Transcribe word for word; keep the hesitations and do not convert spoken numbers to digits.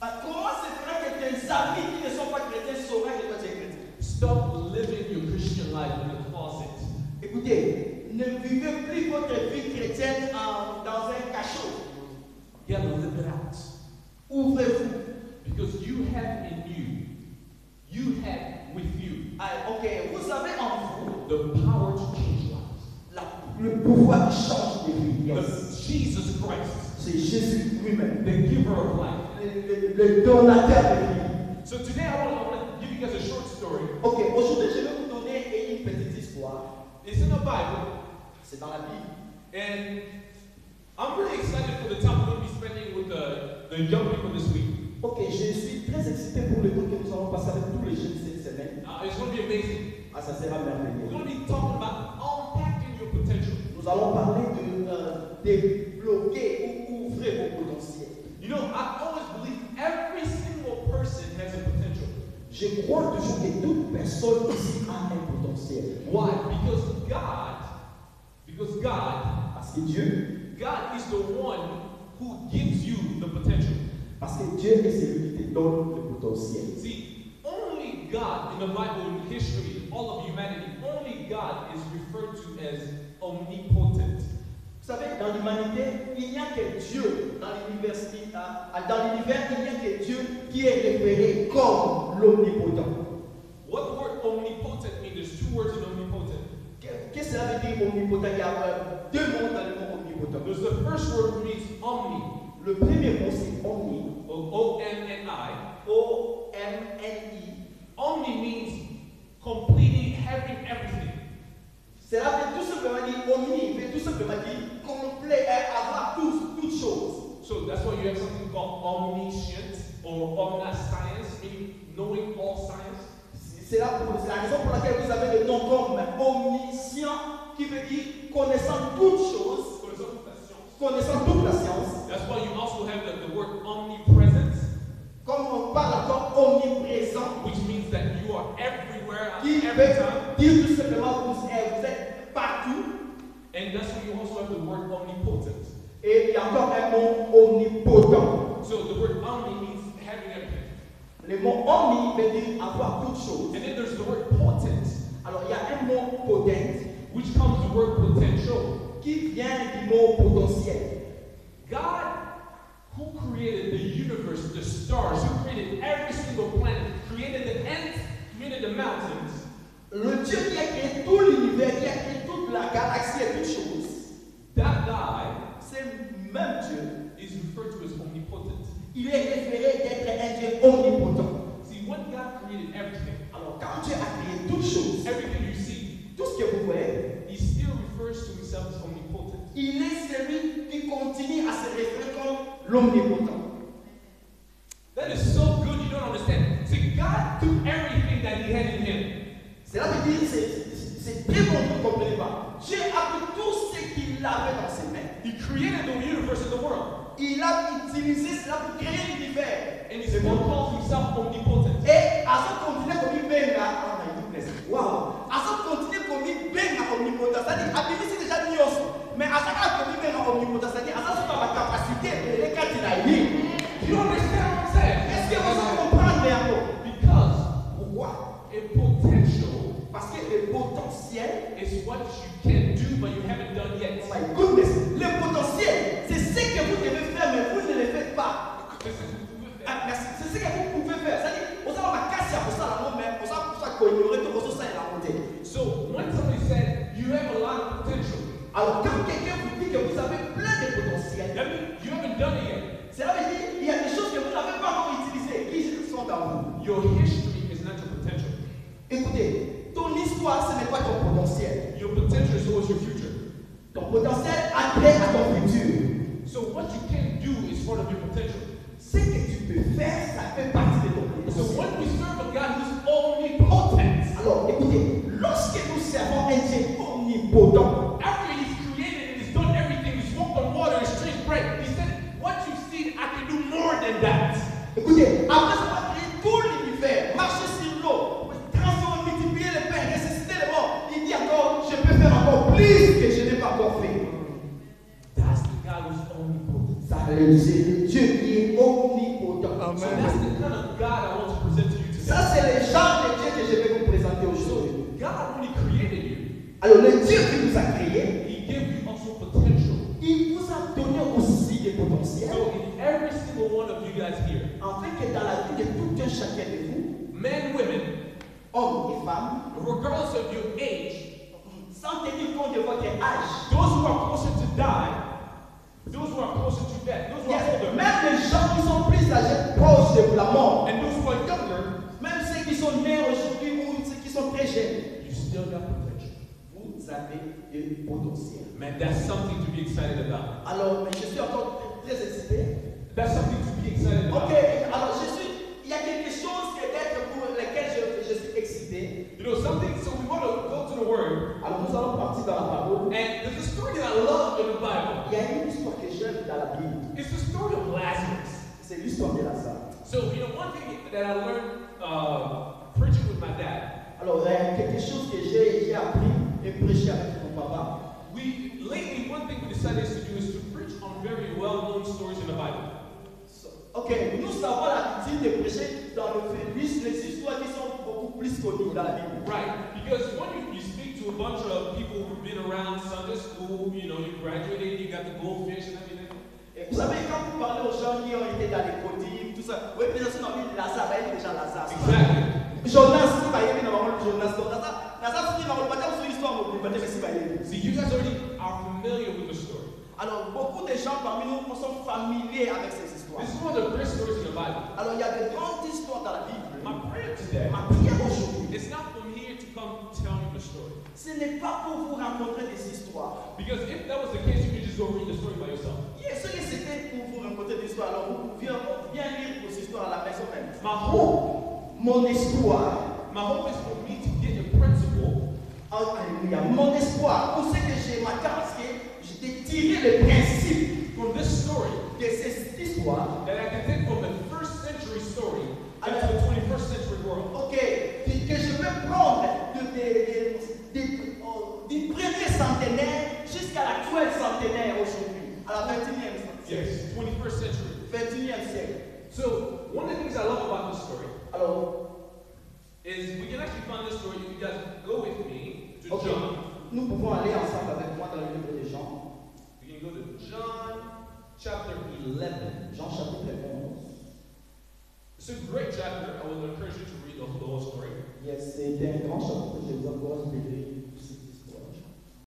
Comment se fera que tes amis qui ne sont pas chrétiens sauraient que toi tu es chrétien? Stop living your Christian life in a closet. Écoutez, ne vivez plus votre vie chrétienne en, dans un cachot. You gotta live it out. Ouvrez-vous. Because you have in you, you have with you, Ah, ok, vous avez en vous the power to change lives. la, le pouvoir qui change de vie. Yes. The Jesus Christ, C'est Jésus lui-même, the giver of life. le, le, le donateur de vie. So today I want, I want to give you guys a short story. Ok, aujourd'hui je vais vous donner une petite histoire. It's in the Bible, C'est dans la Bible. and I'm really excited for the time we're going to be spending with the, the young people this week. Ok, je suis très excité pour le temps que nous allons passer avec tous les jeunes cette semaine. Uh, it's going to be amazing. Ah, ça sera We're merveilleux. going to be talking about unpacking your potential. Nous allons parler de euh, débloquer ou ouvrir vos potentiels. You know, I always believe every single person has a potential. Je crois toujours que toute personne ici a un potentiel. Why? Because God, because God, Parce que Dieu, God is the one who gives you the potential. parce que Dieu est celui qui te donne le potentiel. See, only God in the Bible, in history, all of humanity, only God is referred to as omnipotent. Vous savez, dans l'humanité, il n'y a que Dieu. Dans l'univers, dans l'univers, il n'y a que Dieu qui est référé comme l'omnipotent. What the word omnipotent means? There's two words in omnipotent. Qu'est-ce que cela veut dire omnipotent? Il y a deux mots dans le mot omnipotent. There's the first word means omni, Le premier mot c'est omni. O M N I. O M N I. Omni means completing, having everything. Cela veut tout simplement dire omni, veut tout simplement dire complet, avoir tous, toutes choses. So that's why you have something called omniscient or omniscience, meaning knowing all science. C'est la, c'est la raison pour laquelle vous avez le nom comme omniscient, qui veut dire connaissant toutes choses, connaissant toute la science. That's why you also have the, the word omnipresent, Comme on parle encore omniprésent, which means that you are everywhere at qui every veut time. dire tout simplement vous êtes, vous êtes partout. And that's why you also have the word omnipotent. Et il y a encore un mot omnipotent. So the word omni means having everything. Le mot omni veut dire avoir toutes choses. And then there's the word potent, Alors il y a un mot potent which comes the word potential. qui vient du mot potentiel. God, who created the universe, the stars, who created every single planet, created the ants, created the mountains. Le Dieu qui a créé tout l'univers, qui a créé toute la galaxie et toutes choses, That guy c'est même Dieu. is referred to as omnipotent. Il est référé d'être un Dieu omnipotent. See, when God created everything, Alors quand Dieu a créé toutes choses, everything you see, tout ce que vous voyez, he still refers to himself as omnipotent. il est celui qui continue à se référer comme l'omnipotent. That is so good, you don't understand. See, God took everything that he had in him. Cela veut dire, c'est, c'est très bon, vous ne comprenez pas. Dieu a pris tout ce qu'il avait dans ses mains. He created the universe and the world. Il a utilisé cela pour créer l'univers. And he still calls himself omnipotent. Et à ce continent comme il baigne à wow. À ce continent comme il baigne à omnipotent, c'est-à-dire, à c'est déjà mis aussi. Mais à chaque fois qu'il baigne à omnipotent, c'est-à-dire, à ça, c'est ma capacité de les quatre il a eu. You understand what I'm saying? Est-ce que vous comprenez encore? Because Pourquoi? a potential Parce que le potentiel, is what you can do but you haven't done yet. oh my goodness, le potentiel, c'est ce que vous devez faire, mais vous ne le faites pas. Ah, merci. C'est ce que vous pouvez faire. C'est-à-dire, vous avez ma casse pour ça, la même, pour ça, pour ça qu'on ignorait tout, pour ça, il a monté. So when somebody said you have a lot of potential, Alors, quand quelqu'un vous dit que vous avez plein de potentiel, that means you haven't done it yet. cela veut dire qu'il y a des choses que vous n'avez pas encore utilisées, qui sont dans vous. Your history is not your potential. Écoutez, ton histoire, ce n'est pas ton potentiel. Your potential is always your future. Ton potentiel a trait à ton futur. So what you can do is part of your potential. Ce que tu peux faire, ça fait partie de ton So potentiel. when we serve a God who's omnipotent, Alors, écoutez, lorsque nous servons un Dieu omnipotent, after he's created and he's done everything, he's walked on water, he's changed bread, he said, what you've seen, I can do more than that. écoutez, après avoir créé tout l'univers, marcher sur l'eau, transformer, multiplier les pains, ressusciter les morts, il dit encore, je peux faire encore plus que je n'ai pas encore fait. That's the God who's omnipotent. Ça, c'est le Dieu qui est omnipotent. So Alors le Dieu qui vous a créé, He gave you also potential. il vous a donné aussi des potentiels. So in every single one of you guys here, Afin que dans la vie de tout un chacun de vous, men, women, hommes et femmes, regardless of your age, sans tenir compte de votre âge, those who are closer to die, those who are closer to death, those who are yes, older, même les gens qui sont plus âgés proches de la mort, and those who are younger, même ceux qui sont nés aujourd'hui ou ceux qui sont très jeunes, you still got potential. vous avez du potentiel. Man, that's something to be excited about. Alors, je suis encore très excité. That's something to be excited about. Ok, alors je suis, il y a quelque chose peut-être pour lequel je, je suis excité. You know something? So we want to go to the Word, Alors nous allons partir dans la parole. and there's a story that I love in the Bible. Il y a une histoire que j'aime dans la Bible. It's the story of Lazarus. C'est l'histoire de Lazare. So, you know, one thing that I learned uh, preaching with my dad, Alors, il y a quelque chose que j'ai j'ai appris et prêché avec mon papa. we lately, one thing we decided to do is to preach on very well-known stories in the Bible. So, ok, nous avons l'habitude de prêcher dans le fait, les histoires qui sont beaucoup plus connues dans la Bible. Right, because when you, you speak to a bunch of people who've been around Sunday school, you know, you graduated, you got the goldfish and everything. Et vous savez, quand vous parlez aux gens qui ont été dans les codimes, tout ça, oui, bien sûr, on a vu Lazare, il y a déjà Lazare. Exactly. Jonas, si vous voyez, dans le Jonas, donc Lazare, Lazare, si vous voyez, pas sur l'histoire, vous pouvez si vous voyez. See, you guys already are familiar with the story. Alors, beaucoup de gens parmi nous sont familiers avec ces histoires. This is one of the great stories in the Bible. Alors, il y a de grandes histoires dans la Bible. My prayer today, Ma prière aujourd'hui, it's not from here to come tell you the story. ce n'est pas pour vous rencontrer des histoires. Because if that was the case, you could just go read the story by yourself. Yes, ce que c'était pour vous rencontrer des histoires, alors vous pouviez bien lire vos histoires à la maison même. My hope, Mon espoir, my hope is for me to get a principle oh, alléluia, mon espoir, pour ce que j'ai ma tasse, je t'ai tiré le principe from this story de cette histoire. that I can take from the first century story Alors, into the twenty-first century world. ok, que je peux prendre de, de, de, de, oh, du premier centenaire jusqu'à l'actuel centenaire aujourd'hui, à la vingt et unième siècle. Yes, twenty-first century. vingt et unième siècle. So, one of the things I love about this story Alors, is we can actually find this story. If you guys go with me to ok, John, nous pouvons aller ensemble avec moi dans le livre de Jean. we can go to John chapter eleven. Jean chapitre onze. It's a great chapter. I would encourage you to read the, the whole story. Yes, c'est un grand chapitre, je vous encourage de lire.